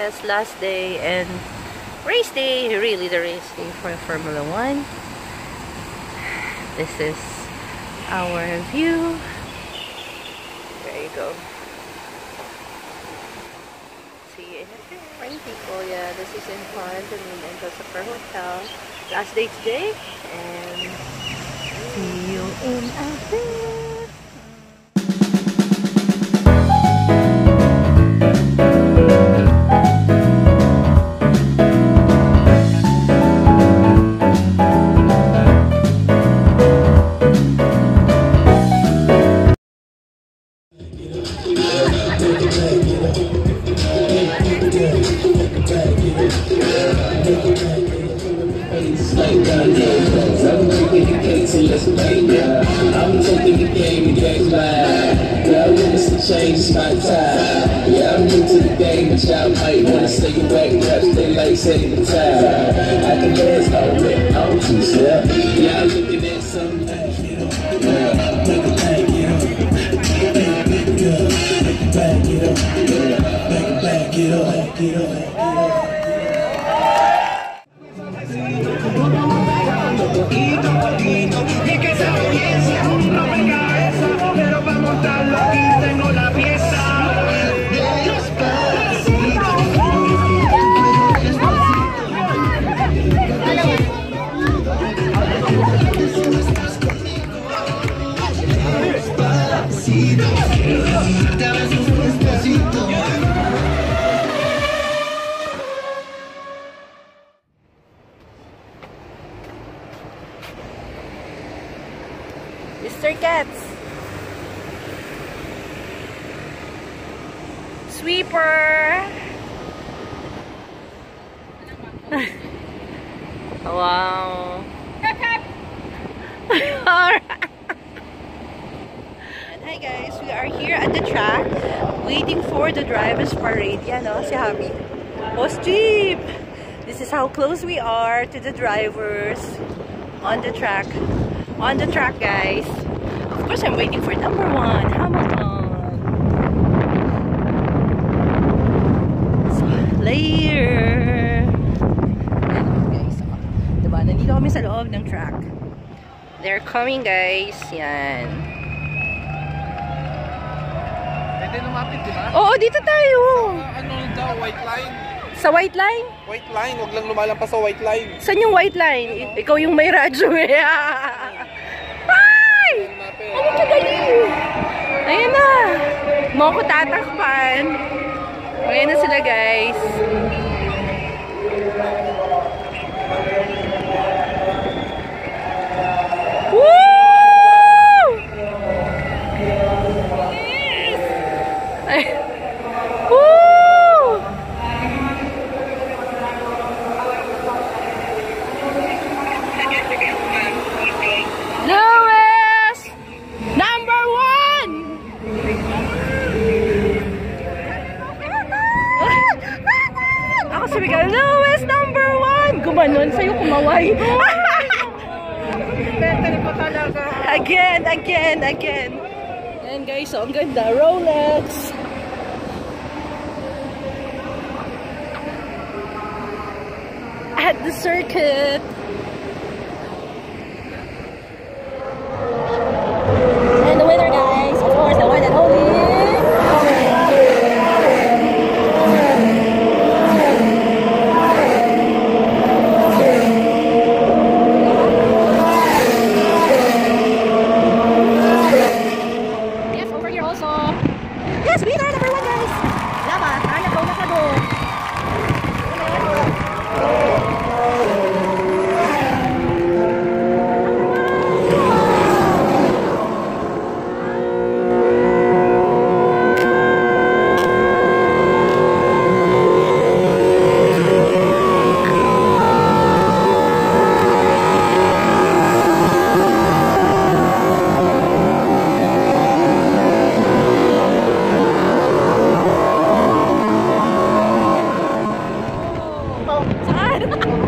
yes, last day and race day, really the race day for Formula 1. This is our view. There you go. See, many people. Yeah, this is in front of me and the Super Hotel. Last day today, and see you in a bit. I'm taking the game live. Yeah, I witnessed the change my time. Yeah, I'm new to the game, but y'all might wanna stay away. Perhaps they like setting the time. I can dance all day, on two step. Yeah, I'm looking at something. Yeah, make it back, get up. Make it good. Make it back, get up. Make it back, get up. Get up. Y que esa audiencia no me cabeza, pero para montarlo aquí tengo la pieza. Mr. Quetz. Sweeper. Wow. Alright. Hi guys, we are here at the track waiting for the drivers parade. Yan o, si Javi. Oh, steep! This is how close we are to the drivers on the track. On the track, guys. Of course, I'm waiting for number 1, Hamilton. So, later. Ayan, guys. Diba? Nandito kami sa loob ng track. They're coming, guys. Yan. Pwede lumapit, diba? Oo, dito tayo. Ano daw, white line? Sa white line? White line, huwag lang lumalampas sa white line. Saan yung white line? Ikaw yung may radyo eh. Ay! Ano ka galing? Ayan na. Mo ko tatakpan. Ayan na sila, guys. Woo! Yes! Ay. Woo! Lewis! Number 1! Ako sabi ka, Lewis, number 1! Gumanon sa'yo, kumaway. Again. Ayan guys, so ang ganda. Rolex. At the circuit. And the winner, guys, of course, the one and only. Yes, over here also. Yes, winner number 1, guys. Lama, anak ko. Saan?